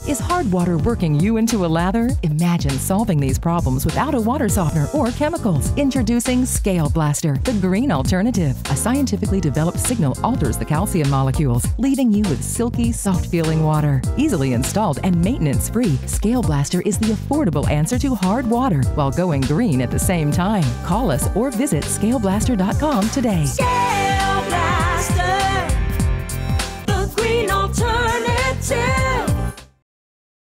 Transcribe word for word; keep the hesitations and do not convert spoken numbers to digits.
Is hard water working you into a lather? Imagine solving these problems without a water softener or chemicals. Introducing ScaleBlaster, the green alternative. A scientifically developed signal alters the calcium molecules, leaving you with silky, soft-feeling water. Easily installed and maintenance-free, ScaleBlaster is the affordable answer to hard water while going green at the same time. Call us or visit scale blaster dot com today. ScaleBlaster.